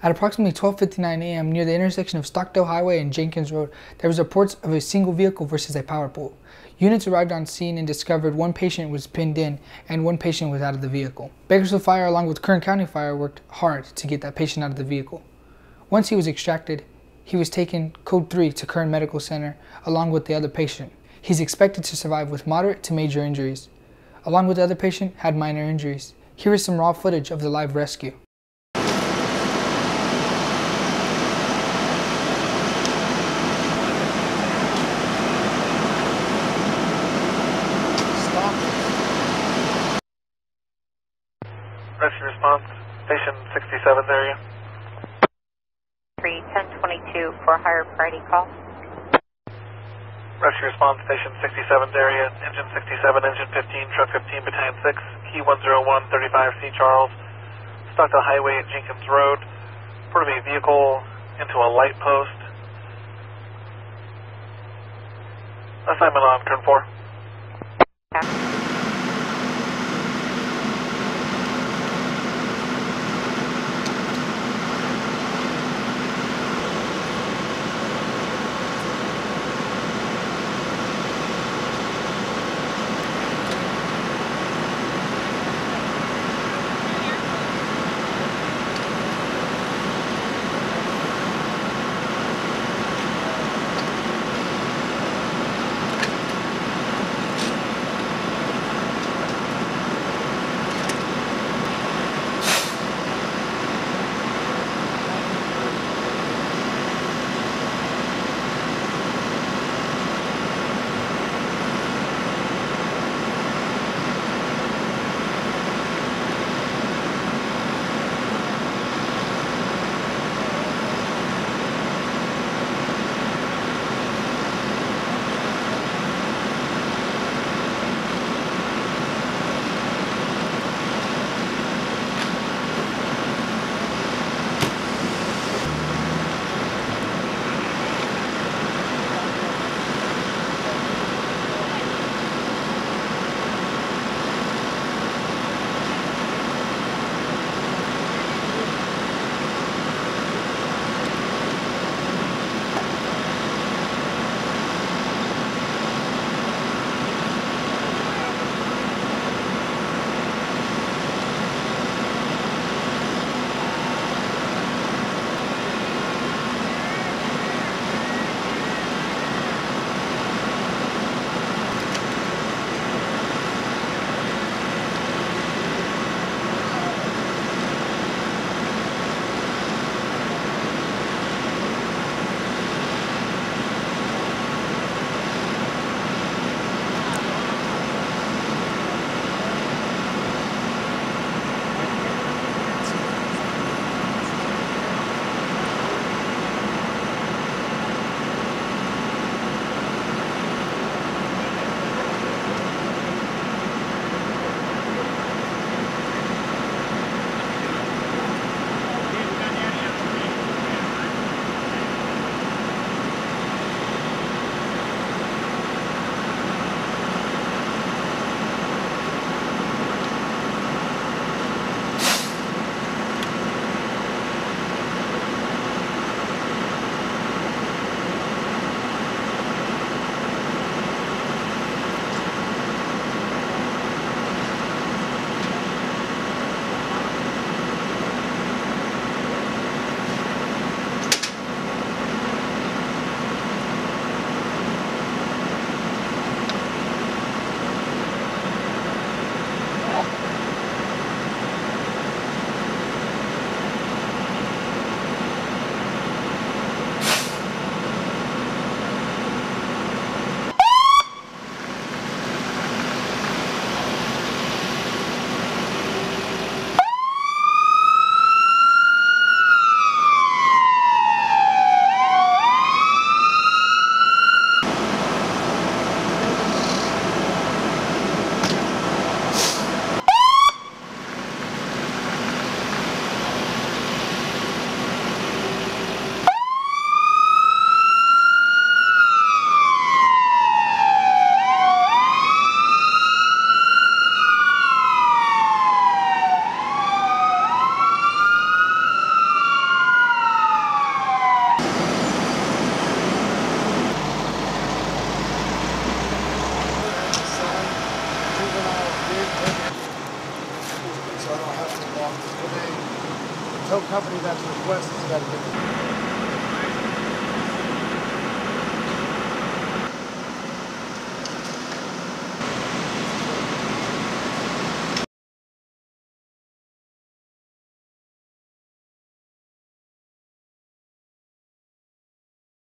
At approximately 12:59 a.m. near the intersection of Stockdale Highway and Jenkins Road, there was reports of a single vehicle versus a power pole. Units arrived on scene and discovered one patient was pinned in and one patient was out of the vehicle. Bakersfield Fire along with Kern County Fire worked hard to get that patient out of the vehicle. Once he was extracted, he was taken code 3 to Kern Medical Center along with the other patient. He's expected to survive with moderate to major injuries. Along with the other patient, had minor injuries. Here is some raw footage of the live rescue. Rescue response, station 67 area. 1022 for higher priority call. Rescue response, station 67 area, engine 67, engine 15, truck 15, battalion 6, key 101, 35C Charles, Stockdale Highway at Jenkins Road, report of a vehicle into a light post. Assignment on, Kern 4. Yeah. company that's requested that.